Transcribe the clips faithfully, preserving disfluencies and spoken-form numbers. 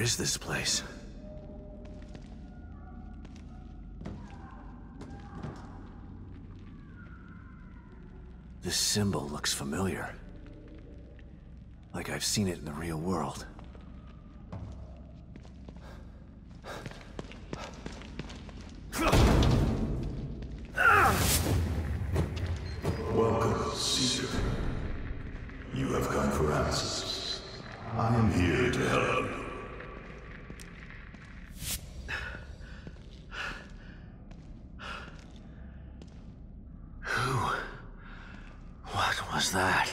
is this place? This symbol looks familiar. Like I've seen it in the real world. Welcome, Seeker. You have come for answers. I am here to help you. Who? What was that?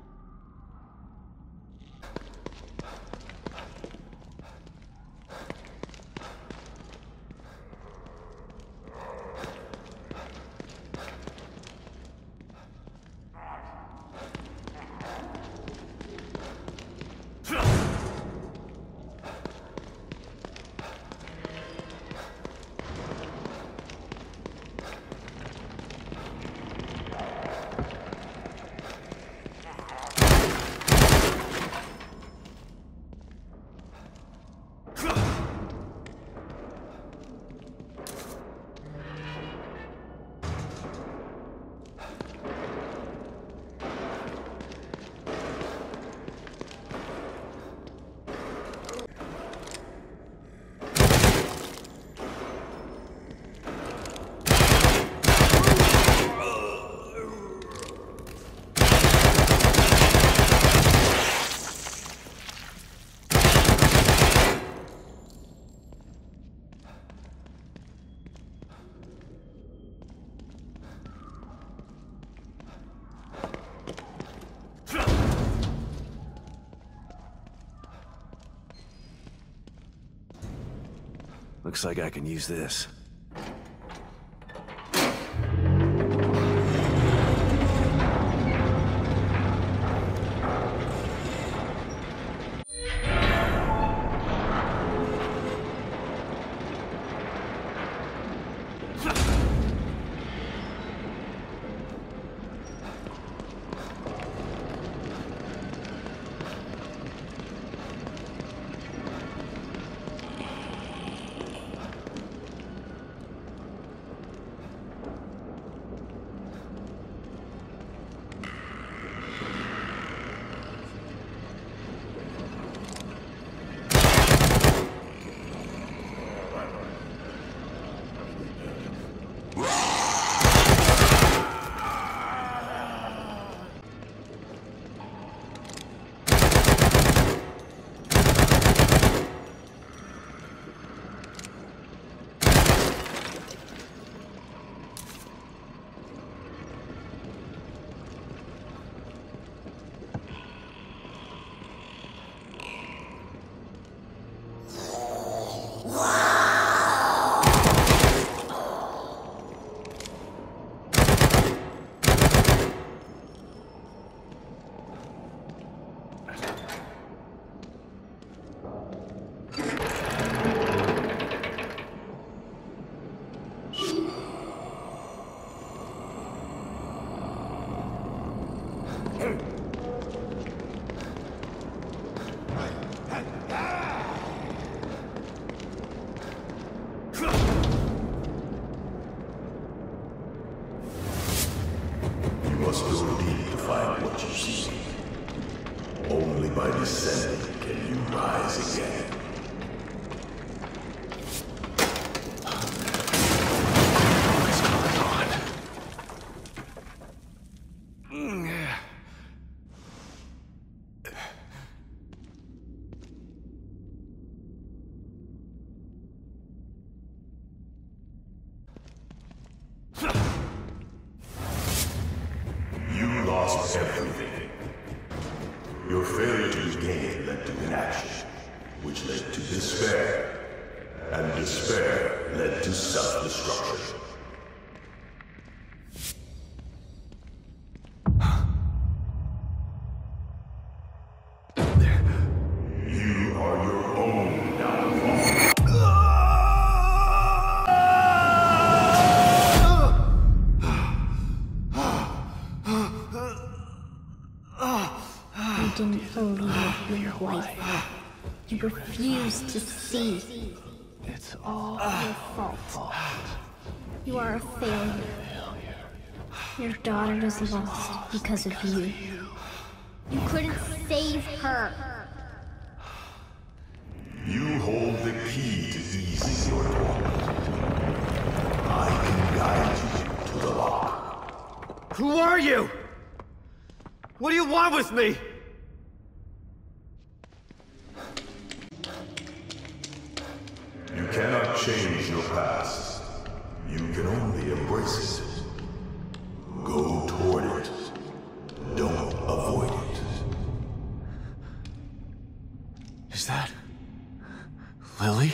Looks like I can use this. Must go deep to find what you seek. Only by descending can you rise again. What's going on? Lost everything. Your failure to regain led to inaction, which led to despair, and despair led to self-destruction. You are your own downfall. I didn't follow your way. You refuse to see. It's All all your fault. fault. You are a failure. Your daughter is lost because of you. You couldn't save her. You hold the key to easing your torment. I can guide you to the lock. Who are you? What do you want with me? You cannot change your past. You can only embrace it. Go toward it. Don't avoid it. Is that... Lily?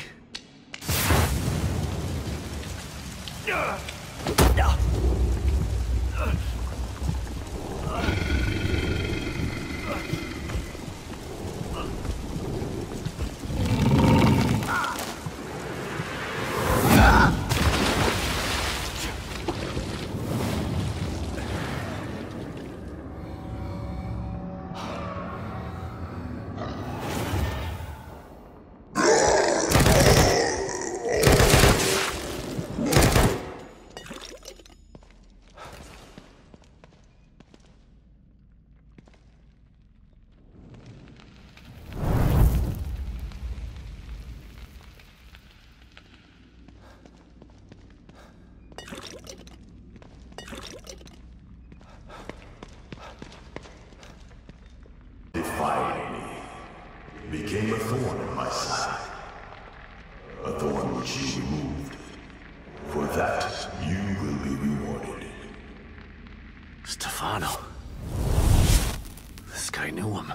Defying me became a thorn in my side. A thorn which you removed. For that, you will be rewarded. Stefano. This guy knew him.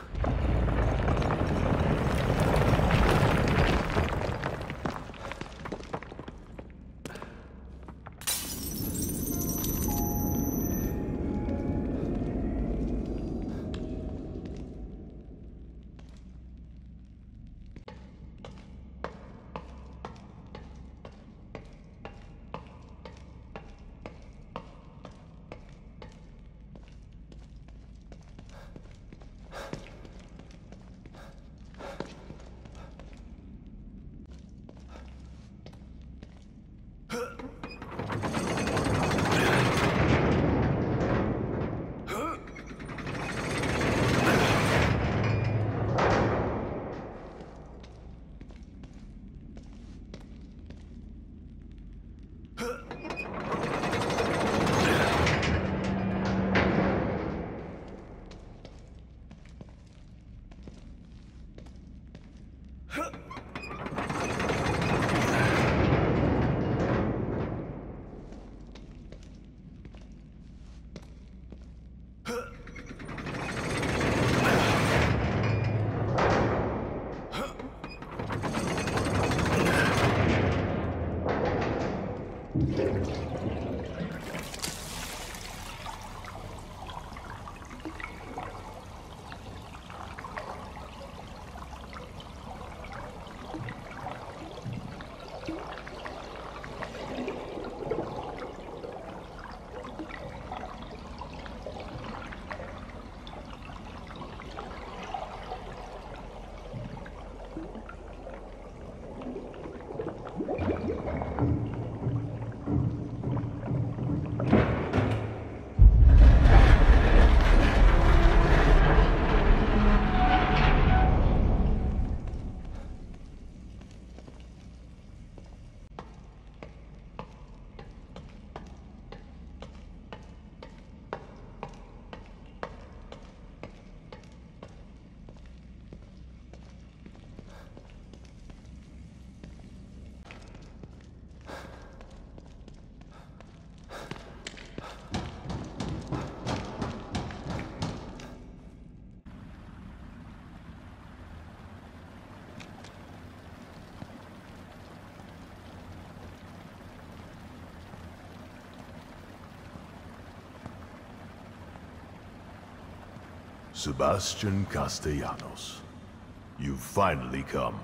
Sebastian Castellanos, you've finally come.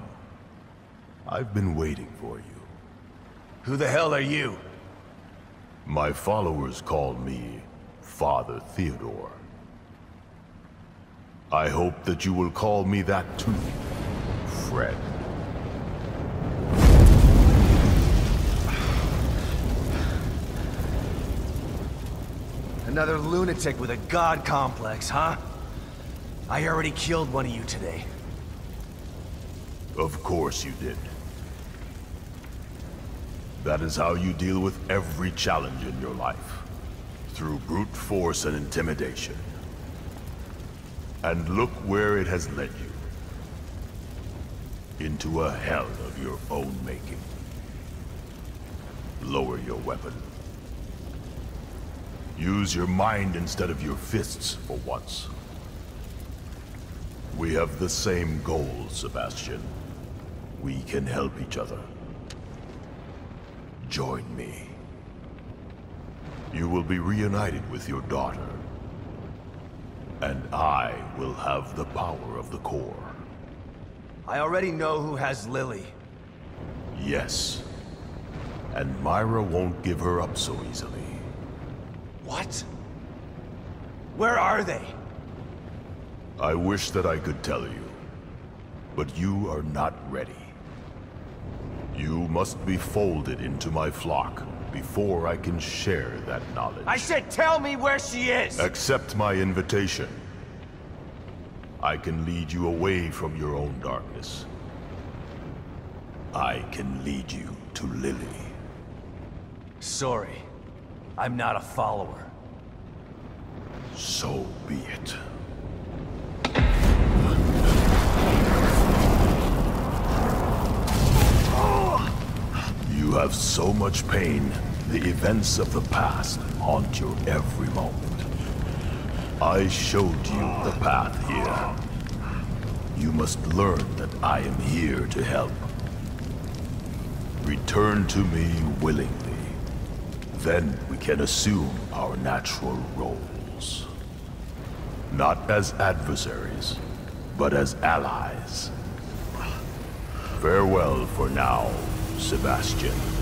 I've been waiting for you. Who the hell are you? My followers call me Father Theodore. I hope that you will call me that too, friend. Another lunatic with a god complex, huh? I already killed one of you today. Of course you did. That is how you deal with every challenge in your life. Through brute force and intimidation. And look where it has led you. Into a hell of your own making. Lower your weapon. Use your mind instead of your fists for once. We have the same goal, Sebastian. We can help each other. Join me. You will be reunited with your daughter. And I will have the power of the core. I already know who has Lily. Yes. And Myra won't give her up so easily. What? Where are they? I wish that I could tell you, but you are not ready. You must be folded into my flock before I can share that knowledge. I said tell me where she is! Accept my invitation. I can lead you away from your own darkness. I can lead you to Lily. Sorry, I'm not a follower. So be it. You have so much pain, the events of the past haunt your every moment. I showed you the path here. You must learn that I am here to help. Return to me willingly. Then we can assume our natural roles. Not as adversaries, but as allies. Farewell for now, Sebastian.